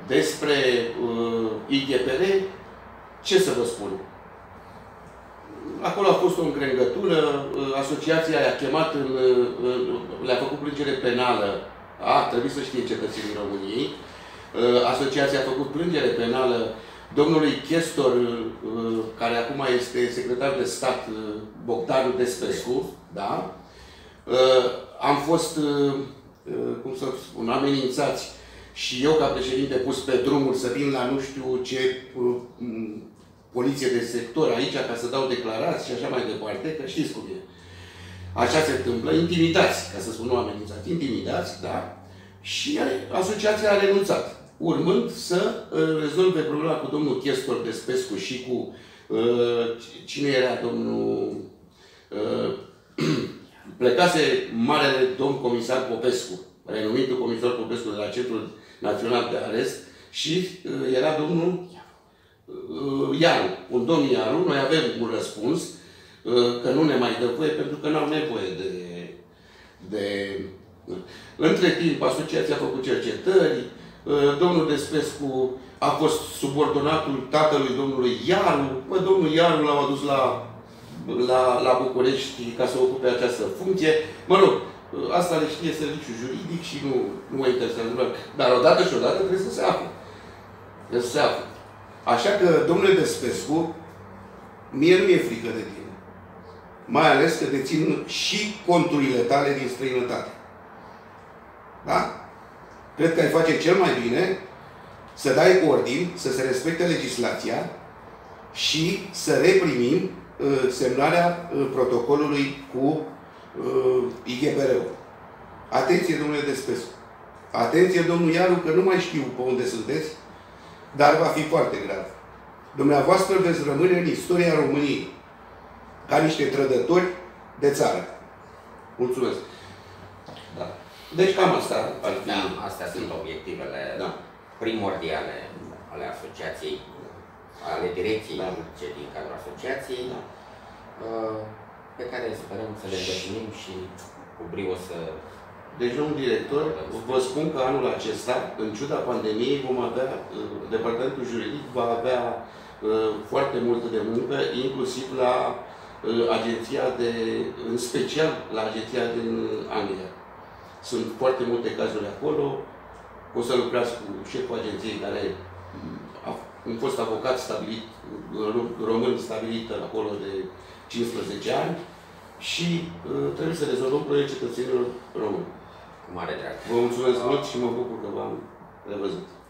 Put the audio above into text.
Despre IGPR, ce să vă spun? Acolo a fost o încrengătură, asociația i-a chemat, le-a făcut plângere penală, trebuie să știe cetățenii României, asociația a făcut plângere penală domnului Chestor, care acum este secretar de stat, Bogdan Despescu, da? Am fost, cum să spun, amenințați și eu ca președinte pus pe drumul să vin la nu știu ce poliție de sector aici ca să dau declarații și așa mai departe, că știți cum e. Așa se întâmplă, intimidați, ca să spun nu amenințați, intimidați, da? Și asociația a renunțat, urmând să rezolve problema cu domnul Chestor Despescu și cu cine era domnul... Plecase marele domn comisar Popescu, renumitul comisar Popescu de la Centrul Național de Arest, și era domnul Iaru, un domn Iaru. Noi avem un răspuns că nu ne mai dă voie pentru că n-au nevoie de... Între timp, asociația a făcut cercetări, domnul Despescu a fost subordonatul tatălui domnului Iaru. Domnul Iaru l-au adus la București ca să ocupe această funcție. Mă rog, asta le știe serviciul juridic și nu mă interesează. Dar odată și odată trebuie să se afle. Trebuie să se afle. Așa că, domnule Despescu, mie nu mi-e frică de tine. Mai ales că dețin și conturile tale din străinătate. Da? Cred că ai face cel mai bine să dai ordin, să se respecte legislația și să reprimim semnarea protocolului cu IGPR-ul. Atenție, domnule Despescu. Atenție, domnul Iaru, că nu mai știu pe unde sunteți, dar va fi foarte grav. Dumneavoastră veți rămâne în istoria României ca niște trădători de țară. Mulțumesc. Da. Deci cam asta ar fi. Da, astea sunt obiectivele primordiale ale asociației, ale direcției din cadrul asociației, pe care sperăm să le îndeplinim și cu brio să... Deci, domnul director, vă spun că anul acesta, în ciuda pandemiei, vom avea, departamentul juridic va avea foarte multă de muncă, inclusiv la agenția în special la agenția din Anglia. Sunt foarte multe cazuri acolo. O să lucrați cu șeful agenției, care a fost avocat stabilit, român stabilit acolo de 15 ani și trebuie să rezolvăm proiectul cetățenilor români. Cu mare drag. Vă mulțumesc mult și mă bucur că v-am revăzut.